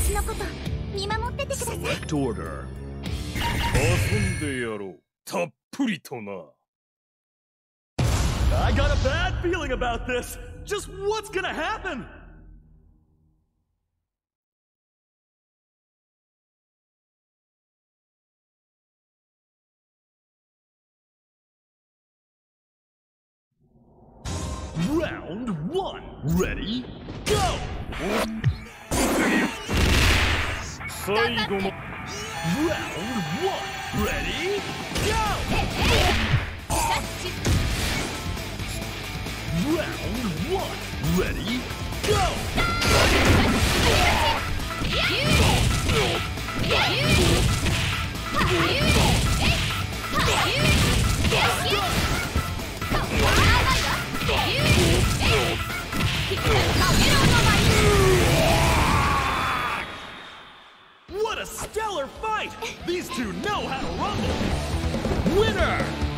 のこと見守っててください。 Select order. 遊んでやろう。たっぷりとな。 I got a bad feeling about this. Just what's gonna happen? Round 1. Ready? Go! 最後の Round 1. Ready? Go! Round 1. Ready? Go! What a stellar fight! These two know how to rumble! Winner!